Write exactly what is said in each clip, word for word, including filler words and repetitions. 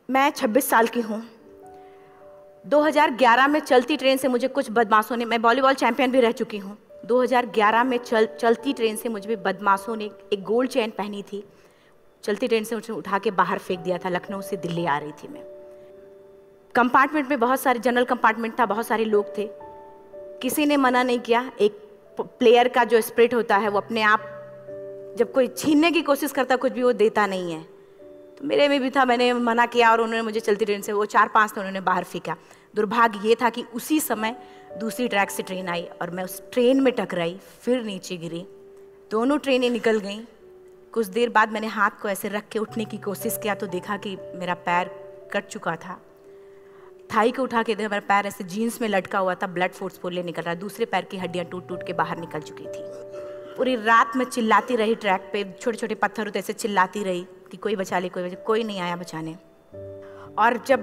मैं छब्बीस साल की हूँ। दो हज़ार ग्यारह में चलती ट्रेन से मुझे कुछ बदमाशों ने, मैं वॉलीबॉल चैंपियन भी रह चुकी हूँ, दो हज़ार ग्यारह में चल चलती ट्रेन से मुझे बदमाशों ने, एक गोल्ड चेन पहनी थी, चलती ट्रेन से मुझे उठा के बाहर फेंक दिया था। लखनऊ से दिल्ली आ रही थी मैं। कंपार्टमेंट में बहुत सारे, जनरल कंपार्टमेंट था, बहुत सारे लोग थे, किसी ने मना नहीं किया। एक प्लेयर का जो स्पिरिट होता है वो अपने आप, जब कोई छीनने की कोशिश करता कुछ भी, वो देता नहीं है, तो मेरे में भी था। मैंने मना किया और उन्होंने मुझे चलती ट्रेन से, वो चार पांच थे, उन्होंने बाहर फेंका। दुर्भाग्य ये था कि उसी समय दूसरी ट्रैक से ट्रेन आई और मैं उस ट्रेन में टकराई, फिर नीचे गिरी, दोनों ट्रेनें निकल गईं। कुछ देर बाद मैंने हाथ को ऐसे रख के उठने की कोशिश किया तो देखा कि मेरा पैर कट चुका था। थाई को उठा के देखा, मेरा पैर ऐसे जीन्स में लटका हुआ था, ब्लड फोर्सफुली निकल रहा, दूसरे पैर की हड्डियाँ टूट टूट के बाहर निकल चुकी थी। पूरी रात मैं चिल्लाती रही ट्रैक पे, छोटे छोटे पत्थर होते ऐसे चिल्लाती रही कि कोई बचा ले, कोई बचा, कोई नहीं आया बचाने। और जब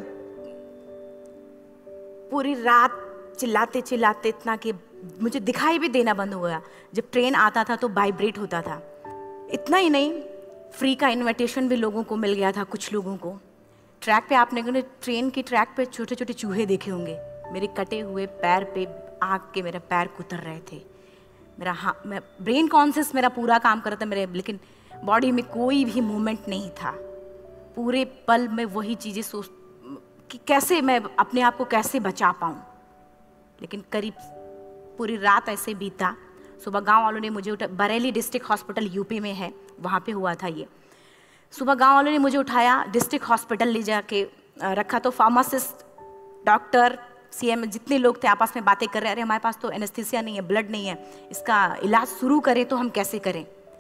पूरी रात चिल्लाते चिल्लाते इतना कि मुझे दिखाई भी देना बंद हो गया, जब ट्रेन आता था तो वाइब्रेट होता था। इतना ही नहीं, फ्री का इन्विटेशन भी लोगों को मिल गया था, कुछ लोगों को। ट्रैक पे आपने ट्रेन की ट्रैक पे छोटे छोटे चूहे देखे होंगे, मेरे कटे हुए पैर पे आग के मेरे पैर कुतर रहे थे। मेरा हाँ, मैं ब्रेन कॉन्शियस मेरा पूरा काम कर रहा था मेरे, लेकिन बॉडी में कोई भी मूवमेंट नहीं था। पूरे पल में वही चीज़ें सोच कि कैसे मैं अपने आप को कैसे बचा पाऊँ। लेकिन करीब पूरी रात ऐसे बीता। सुबह गांव वालों ने मुझे उठा, बरेली डिस्ट्रिक्ट हॉस्पिटल यूपी में है, वहाँ पे हुआ था ये। सुबह गांव वालों ने मुझे उठाया, डिस्ट्रिक्ट हॉस्पिटल ले जाके रखा, तो फार्मासिस्ट, डॉक्टर, सीएम, जितने लोग थे आपस में बातें कर रहे, अरे हमारे पास तो एनेस्थीसिया नहीं है, ब्लड नहीं है, इसका इलाज शुरू करें तो हम कैसे करें।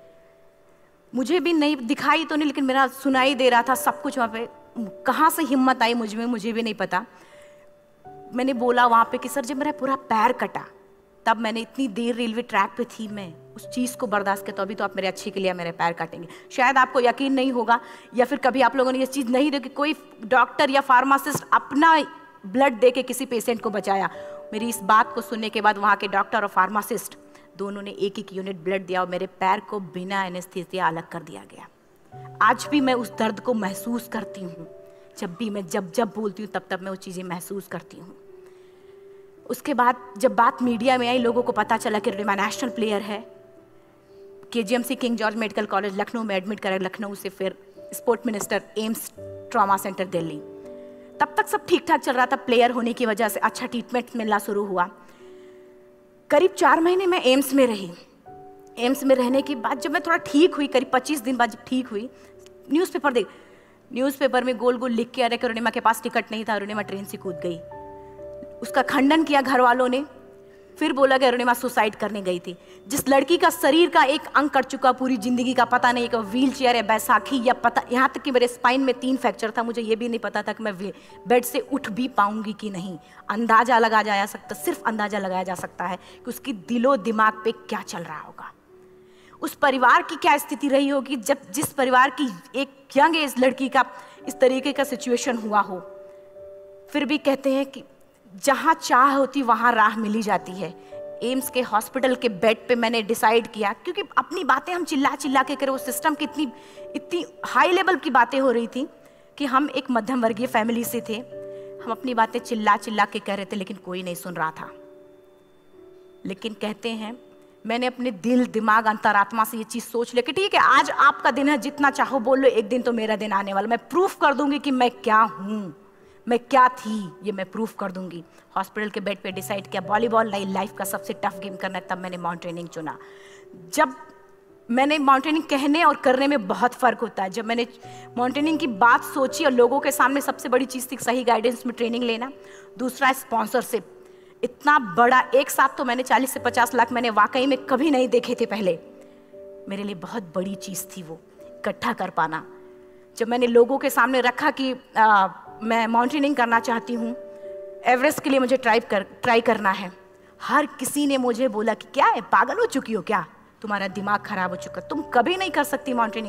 मुझे भी नहीं दिखाई तो नहीं, लेकिन मेरा सुनाई दे रहा था सब कुछ वहाँ पे। कहाँ से हिम्मत आई मुझ में, मुझे भी नहीं पता। मैंने बोला वहाँ पे कि सर जब मेरा पूरा पैर कटा, तब मैंने इतनी देर रेलवे ट्रैक पे थी, मैं उस चीज़ को बर्दाश्त किया, तो अभी तो आप मेरे अच्छे के लिए मेरे पैर काटेंगे। शायद आपको यकीन नहीं होगा, या फिर कभी आप लोगों ने ये चीज़ नहीं देखी, कोई डॉक्टर या फार्मासिस्ट अपना ब्लड दे के किसी पेशेंट को बचाया। मेरी इस बात को सुनने के बाद वहाँ के डॉक्टर और फार्मासिस्ट दोनों ने एक एक यूनिट ब्लड दिया और मेरे पैर को बिना एनेस्थीसिया अलग कर दिया गया। आज भी मैं उस दर्द को महसूस करती हूँ। जब भी मैं जब जब बोलती हूँ तब तब मैं वो चीज़ें महसूस करती हूँ। उसके बाद जब बात मीडिया में आई, लोगों को पता चला कि अरुणिमा नेशनल प्लेयर है, KGMC King George medical college Lucknow में एडमिट करा, लखनऊ से फिर sport minister, AIIMS trauma centre Delhi. तब तक सब ठीक ठाक चल रहा था, प्लेयर होने की वजह से अच्छा ट्रीटमेंट मिलना शुरू हुआ। करीब चार महीने मैं एम्स में रही। एम्स में रहने के बाद जब मैं थोड़ा ठीक हुई, करीब पच्चीस दिन बाद जब ठीक हुई, न्यूज़पेपर देख न्यूज़पेपर में गोल गोल लिख के आ रहे कि अरुणिमा के पास टिकट नहीं था, अरुणिमा ट्रेन से कूद गई। उसका खंडन किया घर वालों ने, फिर बोला कि अरुणिमा सुसाइड करने गई थी। जिस लड़की का शरीर का एक अंग कट चुका, पूरी जिंदगी का पता नहीं कि व्हील चेयर है, बैसाखी या पता, यहाँ तक कि मेरे स्पाइन में तीन फ्रैक्चर था, मुझे ये भी नहीं पता था कि मैं बेड से उठ भी पाऊंगी कि नहीं। अंदाजा लगाया जा सकता, सिर्फ अंदाजा लगाया जा सकता है कि उसकी दिलो दिमाग पे क्या चल रहा होगा, उस परिवार की क्या स्थिति रही होगी, जब जिस परिवार की एक यंग एज लड़की का इस तरीके का सिचुएशन हुआ हो। फिर भी कहते हैं कि जहाँ चाह होती वहाँ राह मिली जाती है। एम्स के हॉस्पिटल के बेड पे मैंने डिसाइड किया, क्योंकि अपनी बातें हम चिल्ला चिल्ला के करें, वो सिस्टम की इतनी इतनी हाई लेवल की बातें हो रही थी कि हम एक मध्यम वर्गीय फैमिली से थे, हम अपनी बातें चिल्ला चिल्ला के कह रहे थे, लेकिन कोई नहीं सुन रहा था। लेकिन कहते हैं मैंने अपने दिल, दिमाग, अंतरात्मा से ये चीज़ सोच लिया कि ठीक है, आज आपका दिन है, जितना चाहो बोल लो, एक दिन तो मेरा दिन आने वाला, मैं प्रूफ कर दूंगी कि मैं क्या हूँ, मैं क्या थी, ये मैं प्रूफ कर दूंगी। हॉस्पिटल के बेड पे डिसाइड किया वॉलीबॉल नहीं, लाइफ का सबसे टफ गेम करना है, तब मैंने माउंटेनिंग चुना। जब मैंने माउंटेनिंग कहने और करने में बहुत फ़र्क होता है। जब मैंने माउंटेनिंग की बात सोची और लोगों के सामने, सबसे बड़ी चीज़ थी सही गाइडेंस में ट्रेनिंग लेना, दूसरा स्पॉन्सरशिप। इतना बड़ा एक साथ तो मैंने चालीस से पचास लाख मैंने वाकई में कभी नहीं देखे थे पहले। मेरे लिए बहुत बड़ी चीज़ थी वो इकट्ठा कर पाना। जब मैंने लोगों के सामने रखा कि आ, मैं माउंटेनिंग करना चाहती हूँ, एवरेस्ट के लिए मुझे ट्राई कर ट्राई करना है, हर किसी ने मुझे बोला कि क्या है, पागल हो चुकी हो क्या, तुम्हारा दिमाग खराब हो चुका, तुम कभी नहीं कर सकती माउंटेनिंग।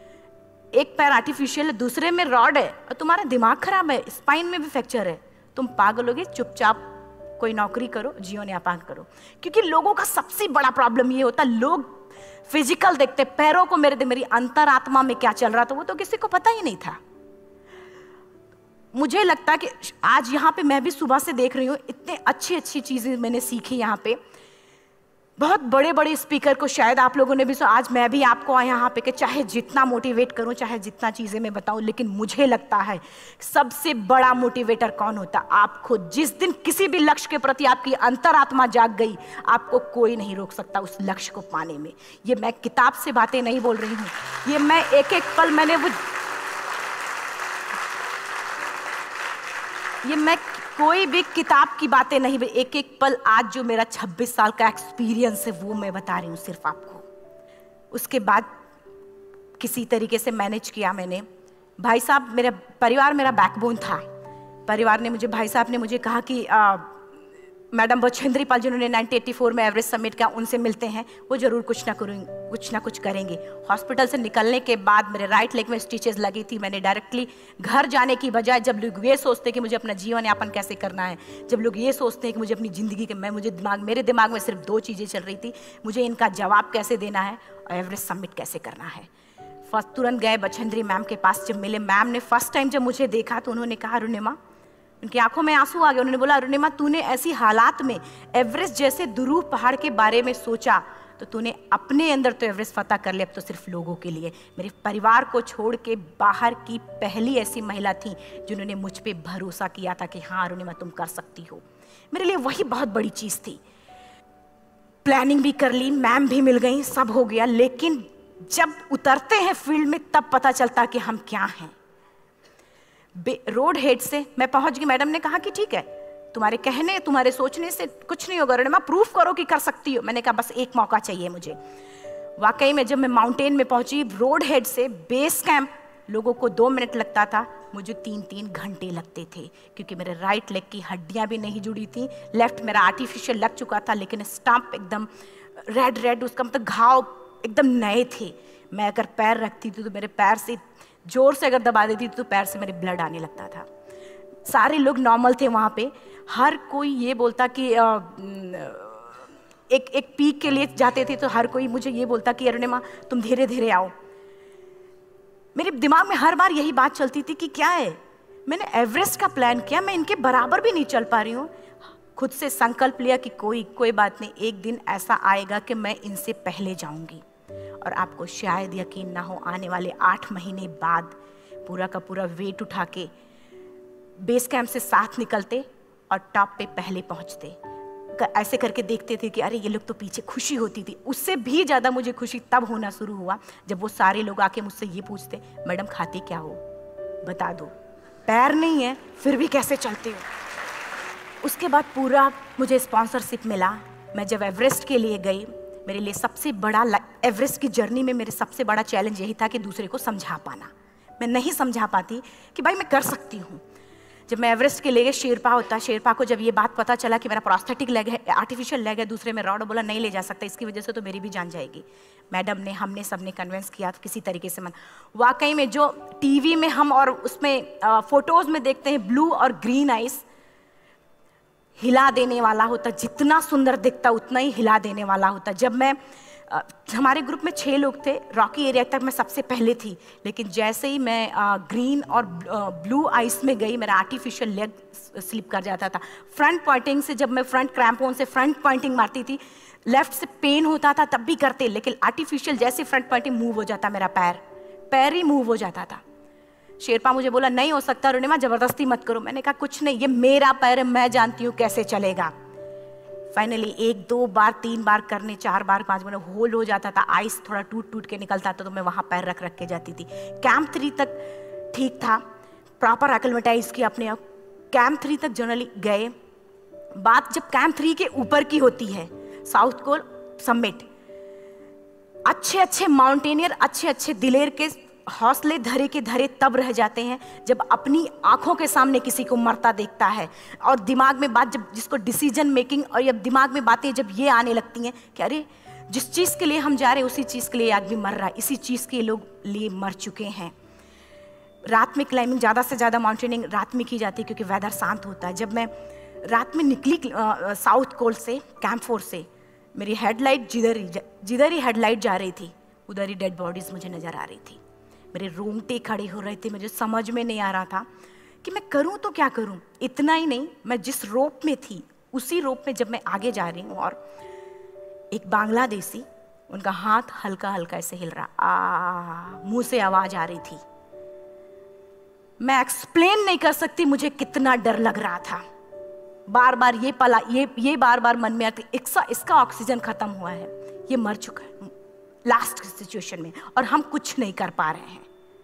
एक पैर आर्टिफिशियल है, दूसरे में रॉड है, और तुम्हारा दिमाग खराब है, स्पाइन में भी फ्रैक्चर है, तुम पागल होगे, चुपचाप कोई नौकरी करो, जीवन यापन करो। क्योंकि लोगों का सबसे बड़ा प्रॉब्लम ये होता है, लोग फिजिकल देखते, पैरों को, मेरे मेरी अंतरात्मा में क्या चल रहा था वो तो किसी को पता ही नहीं था। मुझे लगता है कि आज यहाँ पे मैं भी सुबह से देख रही हूँ, इतने अच्छी अच्छी चीज़ें मैंने सीखी यहाँ पे। बहुत बड़े बड़े स्पीकर को शायद आप लोगों ने भी सुना, आज मैं भी आपको यहाँ पे कि चाहे जितना मोटिवेट करूँ, चाहे जितना चीज़ें मैं बताऊँ, लेकिन मुझे लगता है सबसे बड़ा मोटिवेटर कौन होता? आप खुद। जिस दिन किसी भी लक्ष्य के प्रति आपकी अंतरात्मा जाग गई, आपको कोई नहीं रोक सकता उस लक्ष्य को पाने में। ये मैं किताब से बातें नहीं बोल रही हूँ, ये मैं एक एक पल मैंने वो ये मैं कोई भी किताब की बातें नहीं, एक एक पल आज जो मेरा छब्बीस साल का एक्सपीरियंस है वो मैं बता रही हूँ सिर्फ आपको। उसके बाद किसी तरीके से मैनेज किया मैंने। भाई साहब, मेरा परिवार मेरा बैकबोन था। परिवार ने मुझे, भाई साहब ने मुझे कहा कि आ, मैडम बछेंद्री पाल जिन्होंने नाइनटीन एटी फोर में एवरेस्ट समिट किया, उनसे मिलते हैं, वो जरूर कुछ ना करेंगे, कुछ ना कुछ करेंगे। हॉस्पिटल से निकलने के बाद मेरे राइट लेग में स्टिचेस लगी थी। मैंने डायरेक्टली घर जाने की बजाय, जब लोग ये सोचते हैं कि मुझे अपना जीवन यापन कैसे करना है, जब लोग ये सोचते हैं कि मुझे अपनी ज़िंदगी के, मैं मुझे दिमाग मेरे दिमाग में सिर्फ दो चीज़ें चल रही थी, मुझे इनका जवाब कैसे देना है और एवरेस्ट समिट कैसे करना है। फर्स्ट तुरंत गए बछेंद्री मैम के पास। जब मिले, मैम ने फर्स्ट टाइम जब मुझे देखा तो उन्होंने कहा, अरुणिमा, उनकी आंखों में आंसू आ गए। उन्होंने बोला, अरुणिमा, तूने ऐसी हालात में एवरेस्ट जैसे दुरूह पहाड़ के बारे में सोचा तो तूने अपने अंदर तो एवरेस्ट फतह कर लिया, अब तो सिर्फ लोगों के लिए। मेरे परिवार को छोड़ के बाहर की पहली ऐसी महिला थी जिन्होंने मुझ पे भरोसा किया था कि हाँ अरुणिमा, तुम कर सकती हो। मेरे लिए वही बहुत बड़ी चीज़ थी। प्लानिंग भी कर ली, मैम भी मिल गई, सब हो गया, लेकिन जब उतरते हैं फील्ड में तब पता चलता कि हम क्या हैं। रोड हेड से मैं पहुंच गई। मैडम ने कहा कि ठीक है, तुम्हारे कहने, तुम्हारे सोचने से कुछ नहीं होगा अरुणिमा, प्रूफ करो कि कर सकती हो। मैंने कहा बस एक मौका चाहिए मुझे। वाकई में जब मैं माउंटेन में पहुंची, रोड हेड से बेस कैंप लोगों को दो मिनट लगता था, मुझे तीन तीन घंटे लगते थे, क्योंकि मेरे राइट लेग की हड्डियां भी नहीं जुड़ी थी। लेफ्ट मेरा आर्टिफिशियल लग चुका था, लेकिन स्टंप एकदम रेड रेड, उसका मतलब घाव एकदम नए थे। मैं अगर पैर रखती थी तो मेरे पैर से जोर से अगर दबा देती थी तो पैर से मेरे ब्लड आने लगता था। सारे लोग नॉर्मल थे वहाँ पे। हर कोई ये बोलता कि आ, एक एक पीक के लिए जाते थे तो हर कोई मुझे ये बोलता कि अरुणिमा, तुम धीरे धीरे आओ। मेरे दिमाग में हर बार यही बात चलती थी कि क्या है, मैंने एवरेस्ट का प्लान किया, मैं इनके बराबर भी नहीं चल पा रही हूँ। खुद से संकल्प लिया कि कोई कोई बात नहीं, एक दिन ऐसा आएगा कि मैं इनसे पहले जाऊंगी। और आपको शायद यकीन ना हो, आने वाले आठ महीने बाद पूरा का पूरा वेट उठा के बेस कैंप से साथ निकलते और टॉप पे पहले पहुंचते। ऐसे करके देखते थे कि अरे ये लोग तो पीछे। खुशी होती थी, उससे भी ज़्यादा मुझे खुशी तब होना शुरू हुआ जब वो सारे लोग आके मुझसे ये पूछते, मैडम खाते क्या हो, बता दो, पैर नहीं है फिर भी कैसे चलते हो। उसके बाद पूरा मुझे स्पॉन्सरशिप मिला। मैं जब एवरेस्ट के लिए गई, मेरे लिए सबसे बड़ा, एवरेस्ट की जर्नी में मेरे सबसे बड़ा चैलेंज यही था कि दूसरे को समझा पाना। मैं नहीं समझा पाती कि भाई मैं कर सकती हूँ। जब मैं एवरेस्ट के लिए गई, शेरपा होता, शेरपा को जब ये बात पता चला कि मेरा प्रोस्थेटिक लेग है, आर्टिफिशियल लेग है, दूसरे में रॉड, बोला नहीं ले जा सकता, इसकी वजह से तो मेरी भी जान जाएगी। मैडम ने, हमने सबने कन्विंस किया किसी तरीके से मन। वाकई में जो टीवी में हम और उसमें फोटोज़ में देखते हैं ब्लू और ग्रीन आइस, हिला देने वाला होता, जितना सुंदर दिखता उतना ही हिला देने वाला होता। जब मैं आ, हमारे ग्रुप में छः लोग थे, रॉकी एरिया तक मैं सबसे पहले थी, लेकिन जैसे ही मैं आ, ग्रीन और ब्लू आइस में गई, मेरा आर्टिफिशियल लेग स्लिप कर जाता था। फ्रंट पॉइंटिंग से, जब मैं फ्रंट क्रैम्पोन से फ्रंट पॉइंटिंग मारती थी, लेफ्ट से पेन होता था तब भी करते, लेकिन आर्टिफिशियल जैसे फ्रंट पॉइंटिंग मूव हो जाता, मेरा पैर पैर ही मूव हो जाता था। शेरपा मुझे बोला नहीं हो सकता अरुणिमा, जबरदस्ती मत करो। मैंने कहा कुछ नहीं, ये मेरा पैर है, मैं जानती हूँ कैसे चलेगा। फाइनली एक दो बार तीन बार करने, चार बार पांच बार होल हो जाता था, आइस थोड़ा टूट टूट के निकलता था, तो मैं वहाँ पैर रख रख के जाती थी। कैंप थ्री तक ठीक था, प्रॉपर एक्लेमेटाइज किया अपने आप। कैंप थ्री तक जनरली गए। बात जब कैंप थ्री के ऊपर की होती है, साउथ कोल समिट, अच्छे अच्छे माउंटेनियर, अच्छे अच्छे दिलेर के हौसले धरे के धरे तब रह जाते हैं जब अपनी आंखों के सामने किसी को मरता देखता है, और दिमाग में बात, जब जिसको डिसीजन मेकिंग, और जब दिमाग में बातें जब ये आने लगती हैं कि अरे जिस चीज़ के लिए हम जा रहे हैं उसी चीज़ के लिए आदमी मर रहा है, इसी चीज़ के लोग लिए मर चुके हैं। रात में क्लाइंबिंग, ज़्यादा से ज़्यादा माउंटेनिंग रात में की जाती है क्योंकि वेदर शांत होता है। जब मैं रात में निकली साउथ कोल से, कैंप फोर से, मेरी हेडलाइट जिधर ही जिधर ही हेडलाइट जा रही थी उधर ही डेड बॉडीज़ मुझे नज़र आ रही थी। मेरे रोंगटे खड़े हो रहे थे, मुझे समझ में नहीं आ रहा था कि मैं करूं तो क्या करूं। इतना ही नहीं, मैं जिस रोप में थी उसी रोप में जब मैं आगे जा रही हूं और एक बांग्लादेशी, उनका हाथ हल्का हल्का ऐसे हिल रहा, आ मुंह से आवाज आ रही थी। मैं एक्सप्लेन नहीं कर सकती मुझे कितना डर लग रहा था। बार बार ये पला ये ये बार बार मन में आती, इसका इसका ऑक्सीजन खत्म हुआ है, ये मर चुका है लास्ट सिचुएशन में, और हम कुछ नहीं कर पा रहे हैं,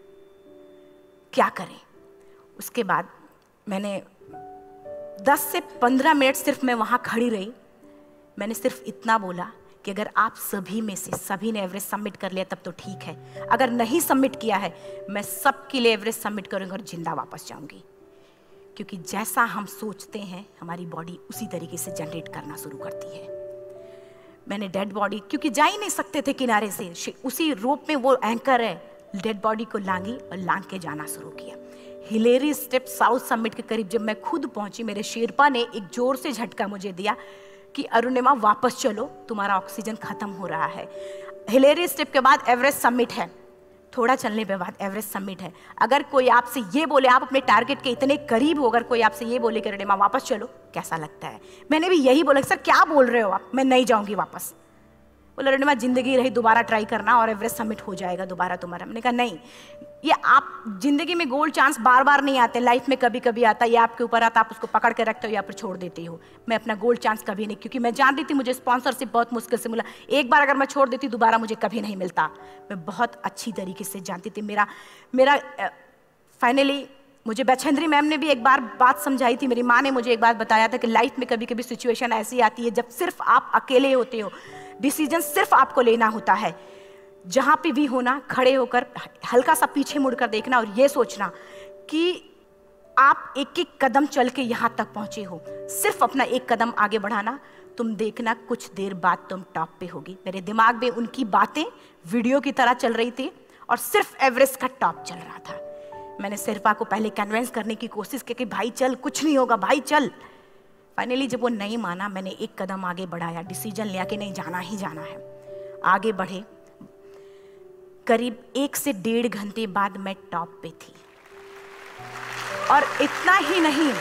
क्या करें। उसके बाद मैंने दस से पंद्रह मिनट सिर्फ मैं वहां खड़ी रही। मैंने सिर्फ इतना बोला कि अगर आप सभी में से सभी ने एवरेस्ट सबमिट कर लिया तब तो ठीक है, अगर नहीं सबमिट किया है मैं सबके लिए एवरेस्ट सबमिट करूंगी और जिंदा वापस जाऊंगी। क्योंकि जैसा हम सोचते हैं हमारी बॉडी उसी तरीके से जनरेट करना शुरू करती है। मैंने डेड बॉडी, क्योंकि जा ही नहीं सकते थे किनारे से, उसी रोप में वो एंकर है, डेड बॉडी को लांगी और लांग के जाना शुरू किया। हिलेरी स्टेप साउथ समिट के करीब जब मैं खुद पहुंची, मेरे शेरपा ने एक जोर से झटका मुझे दिया कि अरुणिमा वापस चलो, तुम्हारा ऑक्सीजन खत्म हो रहा है। हिलेरी स्टेप के बाद एवरेस्ट समिट है, थोड़ा चलने के बाद एवरेस्ट समिट है। अगर कोई आपसे ये बोले, आप अपने टारगेट के इतने करीब हो, अगर कोई आपसे ये बोले कि अरुणिमा वापस चलो, कैसा लगता है? मैंने भी यही बोला, सर क्या बोल रहे हो आप, मैं नहीं जाऊंगी वापस। बोले अरुणिमा जिंदगी रही, दोबारा ट्राई करना और एवरेस्ट समिट हो जाएगा दोबारा तुम्हारा। मैंने कहा नहीं, ये आप जिंदगी में गोल्ड चांस बार बार नहीं आते, लाइफ में कभी कभी आता है, ये आपके ऊपर आता, आप उसको पकड़ के रखते हो या फिर छोड़ देते हो। मैं अपना गोल्ड चांस कभी नहीं, क्योंकि मैं जानती थी मुझे स्पॉन्सरशिप बहुत मुश्किल से मिला, एक बार अगर मैं छोड़ देती दोबारा मुझे कभी नहीं मिलता। मैं बहुत अच्छी तरीके से जानती थी। मेरा मेरा फाइनली मुझे बछेंद्री मैम ने भी एक बार बात समझाई थी, मेरी माँ ने मुझे एक बात बताया था कि लाइफ में कभी कभी सिचुएशन ऐसी आती है जब सिर्फ आप अकेले होते हो, डिसीजन सिर्फ आपको लेना होता है। जहां पे भी होना, खड़े होकर हल्का सा पीछे मुड़कर देखना और ये सोचना कि आप एक एक कदम चल के यहां तक पहुंचे हो, सिर्फ अपना एक कदम आगे बढ़ाना। तुम देखना कुछ देर बाद तुम टॉप पे होगी। मेरे दिमाग में उनकी बातें वीडियो की तरह चल रही थी और सिर्फ एवरेस्ट का टॉप चल रहा था। मैंने शेरपा को पहले कन्विंस करने की कोशिश की कि भाई चल, कुछ नहीं होगा भाई चल। फाइनली जब वो नहीं माना, मैंने एक कदम आगे बढ़ाया, डिसीजन लिया कि नहीं जाना ही जाना है। आगे बढ़े, करीब एक से डेढ़ घंटे बाद मैं टॉप पे थी। और इतना ही नहीं,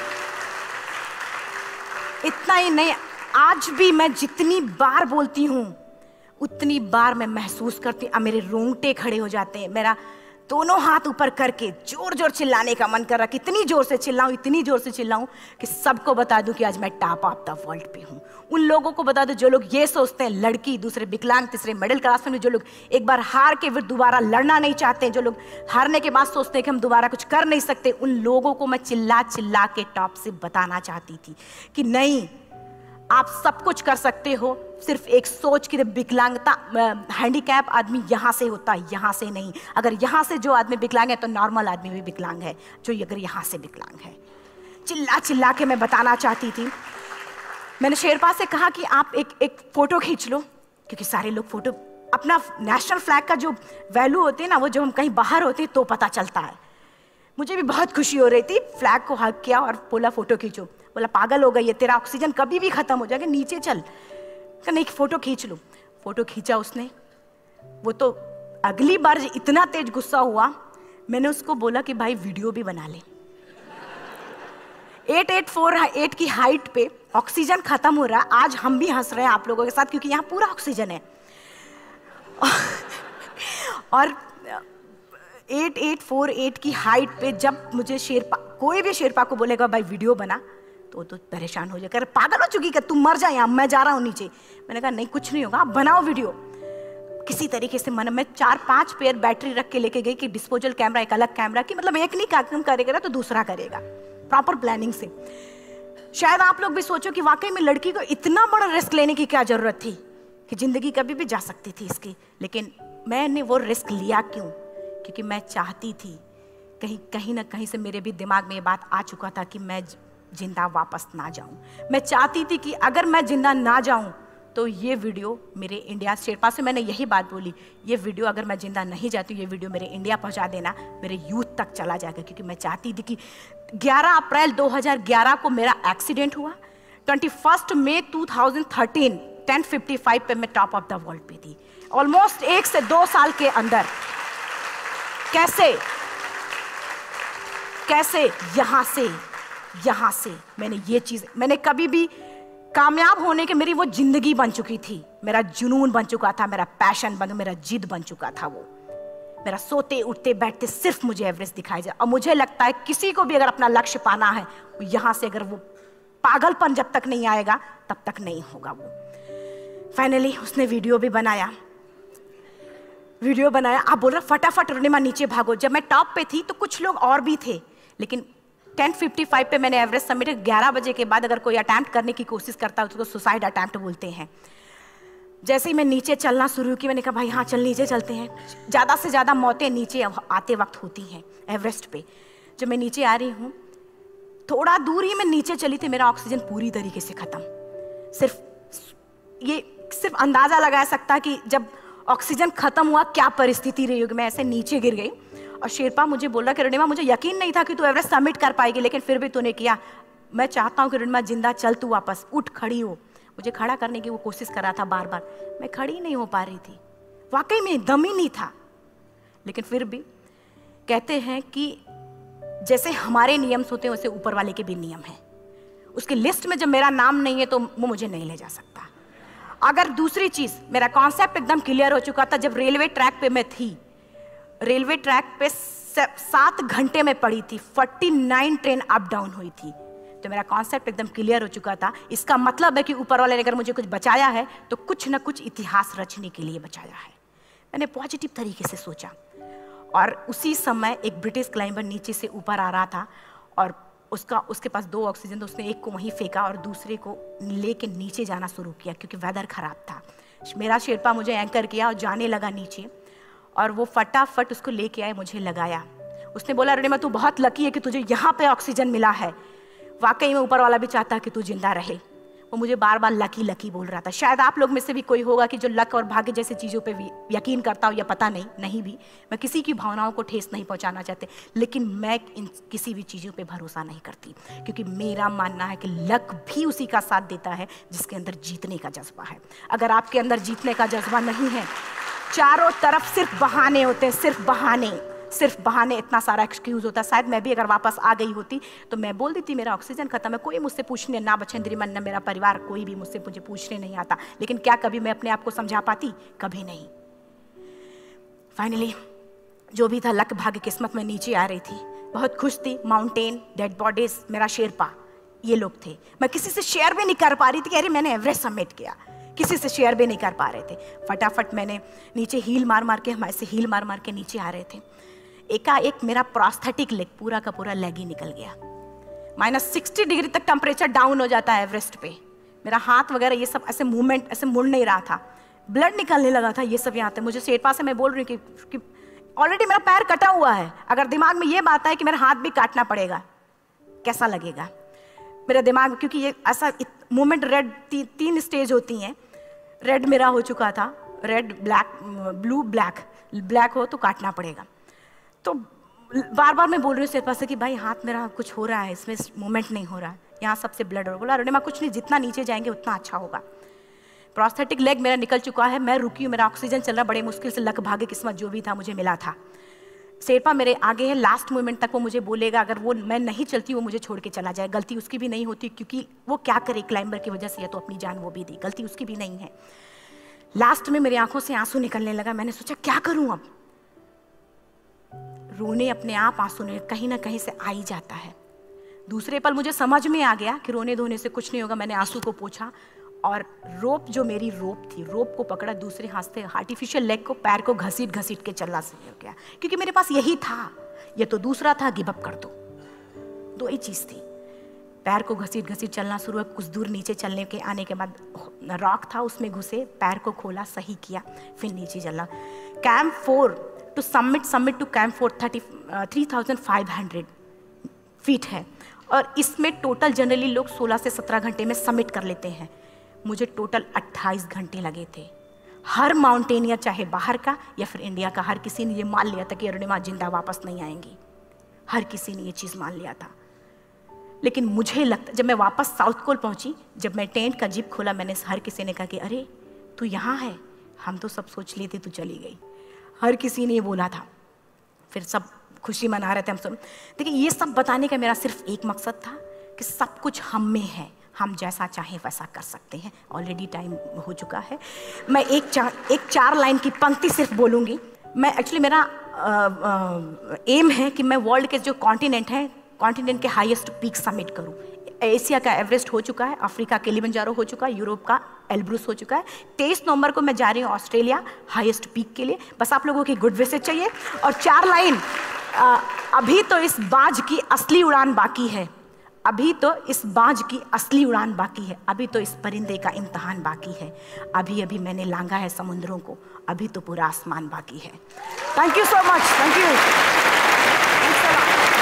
इतना ही नहीं, आज भी मैं जितनी बार बोलती हूं उतनी बार मैं महसूस करती हूं, मेरे रोंगटे खड़े हो जाते हैं, मेरा दोनों हाथ ऊपर करके जोर जोर चिल्लाने का मन कर रहा, कितनी जोर से चिल्लाऊं, इतनी जोर से चिल्लाऊं कि सबको बता दूं कि आज मैं टॉप ऑफ द वर्ल्ड पे हूं। उन लोगों को बता दूं जो लोग ये सोचते हैं, लड़की, दूसरे विकलांग, तीसरे मिडिल क्लास में, जो लोग एक बार हार के फिर दोबारा लड़ना नहीं चाहते, जो लोग हारने के बाद सोचते हैं कि हम दोबारा कुछ कर नहीं सकते, उन लोगों को मैं चिल्ला चिल्ला के टॉप से बताना चाहती थी कि नहीं, आप सब कुछ कर सकते हो। सिर्फ एक सोच की विकलांगता, हैंडीकैप आदमी यहाँ से होता है, यहाँ से नहीं। अगर यहाँ से जो आदमी विकलांग है तो नॉर्मल आदमी भी विकलांग है, जो अगर यहाँ से विकलांग है। चिल्ला चिल्ला के मैं बताना चाहती थी। मैंने शेरपा से कहा कि आप एक एक फोटो खींच लो, क्योंकि सारे लोग फोटो, अपना नेशनल फ्लैग का जो वैल्यू होती है ना, वो जो हम कहीं बाहर होते हैं तो पता चलता है। मुझे भी बहुत खुशी हो रही थी, फ्लैग को हग किया और बोला फोटो खींचो। बोला पागल हो गई है, तेरा ऑक्सीजन कभी भी खत्म हो जाएगा, नीचे चल। नहीं, फोटो खींच लो। फोटो खींचा उसने। वो तो अगली बार इतना तेज गुस्सा हुआ, मैंने उसको बोला कि भाई वीडियो भी बना ले। आठ आठ चार आठ की हाइट पे ऑक्सीजन खत्म हो रहा है, आज हम भी हंस रहे हैं आप लोगों के साथ क्योंकि यहाँ पूरा ऑक्सीजन है। और आठ आठ चार आठ की हाइट पे जब मुझे शेरपा, कोई भी शेरपा को बोलेगा भाई वीडियो बना, तो तो परेशान हो जाएगा, पागल हो चुकी क्या, तुम मर जाए, यहाँ मैं जा रहा हूँ नीचे। मैंने कहा नहीं, कुछ नहीं होगा, आप बनाओ वीडियो। किसी तरीके से मन में चार पांच पेयर बैटरी रख के लेके गई कि डिस्पोजल कैमरा, एक अलग कैमरा की, मतलब एक नहीं काम करेगा तो दूसरा करेगा, प्रॉपर प्लानिंग से। शायद आप लोग भी सोचो कि वाकई में लड़की को इतना बड़ा रिस्क लेने की क्या जरूरत थी, कि जिंदगी कभी भी जा सकती थी इसकी। लेकिन मैंने वो रिस्क लिया क्यों? क्योंकि मैं चाहती थी, कहीं कहीं ना कहीं से मेरे भी दिमाग में ये बात आ चुका था कि मैं जिंदा वापस ना जाऊं। मैं चाहती थी कि अगर मैं जिंदा ना जाऊं तो ये वीडियो मेरे इंडिया, शेरपा से मैंने यही बात बोली, ये वीडियो अगर मैं जिंदा नहीं जाती, ये वीडियो मेरे इंडिया पहुंचा देना, मेरे यूथ तक चला जाएगा। क्योंकि मैं चाहती थी कि ग्यारह अप्रैल दो हज़ार ग्यारह को मेरा एक्सीडेंट हुआ, इक्कीस मई दो हज़ार तेरह दस पचपन पे मैं टॉप ऑफ द वर्ल्ड पे थी। ऑलमोस्ट एक से दो साल के अंदर कैसे कैसे? यहाँ से, यहाँ से मैंने ये चीज, मैंने कभी भी कामयाब होने के, मेरी वो जिंदगी बन चुकी थी, मेरा जुनून बन चुका था, मेरा पैशन बन, मेरा जिद बन चुका था वो। मेरा सोते उठते बैठते सिर्फ मुझे एवरेस्ट दिखाई जाए। और मुझे लगता है किसी को भी अगर अपना लक्ष्य पाना है, यहाँ से अगर वो पागलपन जब तक नहीं आएगा तब तक नहीं होगा वो। फाइनली उसने वीडियो भी बनाया, वीडियो बनाया। आप बोल रहे फटाफट अरुणिमा नीचे भागो। जब मैं टॉप पे थी तो कुछ लोग और भी थे, लेकिन टेन फिफ्टी फाइव पे मैंने एवरेस्ट समिट, ग्यारह बजे के बाद अगर कोई अटैम्प्ट करने की कोशिश करता है तो उसको सुसाइड अटैम्प्ट बोलते हैं। जैसे ही मैं नीचे चलना शुरू की, मैंने कहा भाई हाँ चल नीचे चलते हैं। ज़्यादा से ज़्यादा मौतें नीचे आते वक्त होती हैं एवरेस्ट पे। जब मैं नीचे आ रही हूँ, थोड़ा दूर ही मैं नीचे चली थी, मेरा ऑक्सीजन पूरी तरीके से ख़त्म। सिर्फ ये सिर्फ अंदाज़ा लगा सकता कि जब ऑक्सीजन ख़त्म हुआ क्या परिस्थिति रही होगी। मैं ऐसे नीचे गिर गई और शेरपा मुझे बोल रहा कि अरुणिमा मुझे यकीन नहीं था कि तू एवरेस्ट सबमिट कर पाएगी, लेकिन फिर भी तूने किया। मैं चाहता हूँ कि अरुणिमा जिंदा चल, तू वापस उठ, खड़ी हो। मुझे खड़ा करने की वो कोशिश कर रहा था बार बार, मैं खड़ी नहीं हो पा रही थी, वाकई में दम ही नहीं था। लेकिन फिर भी कहते हैं कि जैसे हमारे नियम होते हैं वैसे ऊपर वाले के भी नियम हैं। उसकी लिस्ट में जब मेरा नाम नहीं है तो वो मुझे नहीं ले जा सकता। अगर दूसरी चीज, मेरा कॉन्सेप्ट एकदम क्लियर हो चुका था। जब रेलवे ट्रैक पे मैं थी, रेलवे ट्रैक पे सात घंटे में पड़ी थी, उनचास ट्रेन अप डाउन हुई थी, तो मेरा कॉन्सेप्ट एकदम क्लियर हो चुका था। इसका मतलब है कि ऊपर वाले ने अगर मुझे कुछ बचाया है तो कुछ ना कुछ इतिहास रचने के लिए बचाया है। मैंने पॉजिटिव तरीके से सोचा। और उसी समय एक ब्रिटिश क्लाइंबर नीचे से ऊपर आ रहा था और उसका उसके पास दो ऑक्सीजन, तो उसने एक को वहीं फेंका और दूसरे को लेके नीचे जाना शुरू किया क्योंकि वेदर खराब था। मेरा शेरपा मुझे एंकर किया और जाने लगा नीचे, और वो फटाफट उसको लेके आए, मुझे लगाया। उसने बोला अरुणिमा तू बहुत लकी है कि तुझे यहाँ पे ऑक्सीजन मिला है। वाकई में ऊपर वाला भी चाहता है कि तू जिंदा रहे। वो मुझे बार बार लकी लकी बोल रहा था। शायद आप लोग में से भी कोई होगा कि जो लक और भाग्य जैसी चीज़ों पे यकीन करता हो, या पता नहीं, नहीं भी। मैं किसी की भावनाओं को ठेस नहीं पहुंचाना चाहते, लेकिन मैं इन किसी भी चीज़ों पे भरोसा नहीं करती, क्योंकि मेरा मानना है कि लक भी उसी का साथ देता है जिसके अंदर जीतने का जज्बा है। अगर आपके अंदर जीतने का जज्बा नहीं है, चारों तरफ सिर्फ बहाने होते हैं, सिर्फ बहाने, सिर्फ बहाने, इतना सारा एक्सक्यूज होता है। शायद मैं भी अगर वापस आ गई होती तो मैं बोल देती मेरा ऑक्सीजन खत्म है, कोई मुझसे पूछने ना, बचेंद्री मन ना मेरा परिवार, कोई भी मुझसे मुझे पूछने नहीं आता। लेकिन क्या कभी मैं अपने आप को समझा पाती? कभी नहीं। फाइनली जो भी था, लक भाग्य किस्मत में नीचे आ रही थी, बहुत खुश थी। माउंटेन, डेड बॉडीज, मेरा शेरपा, ये लोग थे। मैं किसी से शेयर भी नहीं कर पा रही थी कि अरे मैंने एवरेस्ट सबमिट किया, किसी से शेयर भी नहीं कर पा रहे थे। फटाफट मैंने नीचे हील मार मार के, हमारे से हील मार मार के नीचे आ रहे थे। एकाएक मेरा प्रोस्थेटिक लेग, पूरा का पूरा लेग ही निकल गया। माइनस सिक्सटी डिग्री तक टेम्परेचर डाउन हो जाता है एवरेस्ट पे। मेरा हाथ वगैरह ये सब ऐसे मूवमेंट, ऐसे मुड़ नहीं रहा था, ब्लड निकलने लगा था, ये सब यहाँ पे। मुझे शेरपा से मैं बोल रही हूँ कि, कि ऑलरेडी मेरा पैर कटा हुआ है, अगर दिमाग में ये बात है कि मेरा हाथ भी काटना पड़ेगा, कैसा लगेगा मेरा दिमाग। क्योंकि ये ऐसा मूवमेंट, रेड ती, तीन स्टेज होती हैं। रेड मेरा हो चुका था, red, black, blue, black. Black हो तो काटना पड़ेगा। तो बार बार मैं बोल रही हूँ शेरपा से कि भाई हाथ मेरा कुछ हो रहा है, इसमें मूवमेंट नहीं हो रहा है, यहाँ सबसे ब्लड हो रहा है। बोला अरुणिमा कुछ नहीं, जितना नीचे जाएंगे उतना अच्छा होगा। प्रोस्थेटिक लेग मेरा निकल चुका है, मैं रुकी हूँ, मेरा ऑक्सीजन चल रहा, बड़े मुश्किल से, लक भाग्य किस्मत जो भी था मुझे मिला था। शेरपा मेरे आगे है, लास्ट मोमेंट तक वो मुझे बोलेगा, अगर वो मैं नहीं चलती वो मुझे छोड़ के चला जाए। गलती उसकी भी नहीं होती, क्योंकि वो क्या करे क्लाइंबर की वजह से, या तो अपनी जान वो भी दी, गलती उसकी भी नहीं है। लास्ट में मेरी आंखों से आंसू निकलने लगा। मैंने सोचा क्या करूं अब, रोने अपने आप आंसू ने कहीं ना कहीं से आ ही जाता है। दूसरे पल मुझे समझ में आ गया कि रोने धोने से कुछ नहीं होगा। मैंने आंसू को पोंछा और रोप, जो मेरी रोप थी, रोप को पकड़ा, दूसरे हाथ से आर्टिफिशियल लेग को, पैर को घसीट घसीट के चलना शुरू हो गया, क्योंकि मेरे पास यही था। ये तो दूसरा था, गिव अप कर दो, दो ही चीज थी। पैर को घसीट घसीट चलना शुरू हुआ। कुछ दूर नीचे चलने के आने के बाद रॉक था, उसमें घुसे, पैर को खोला, सही किया, फिर नीचे चला। Camp four to summit summit to camp four thirty three thousand five hundred feet है, और इसमें टोटल जनरली लोग सोलह से सत्रह घंटे में सबमिट कर लेते हैं। मुझे टोटल अट्ठाईस घंटे लगे थे। हर माउंटेनियर, चाहे बाहर का या फिर इंडिया का, हर किसी ने ये मान लिया था कि अरुणिमा जिंदा वापस नहीं आएंगी। हर किसी ने ये चीज़ मान लिया था। लेकिन मुझे लगता, जब मैं वापस साउथ कोल पहुंची, जब मैं टेंट का जिप खोला, मैंने हर किसी ने कहा कि अरे तू यहाँ है, हम तो सब सोच लिए थे तू चली गई। हर किसी ने ये बोला था। फिर सब खुशी मना रहे थे हम सब। देखिए ये सब बताने का मेरा सिर्फ एक मकसद था कि सब कुछ हम में है, हम जैसा चाहें वैसा कर सकते हैं। ऑलरेडी टाइम हो चुका है। मैं एक चार एक चार लाइन की पंक्ति सिर्फ बोलूँगी। मैं एक्चुअली मेरा एम है कि मैं वर्ल्ड के जो कॉन्टिनेंट हैं, कॉन्टिनेंट के हाईएस्ट पीक समिट करूँ। एशिया का एवरेस्ट हो चुका है, अफ्रीका किलिमंजारो हो चुका है, यूरोप का एल्ब्रुस हो चुका है। तेईस नवंबर को मैं जा रही हूँ ऑस्ट्रेलिया हाईएस्ट पीक के लिए। बस आप लोगों की गुड विशेस चाहिए। और चार लाइन, अभी तो इस बाज की असली उड़ान बाकी है, अभी तो इस बाज की असली उड़ान बाकी है, अभी तो इस परिंदे का इम्तहान बाकी है, अभी अभी मैंने लांघा है समुद्रों को, अभी तो पूरा आसमान बाकी है। Thank you so much. Thank you.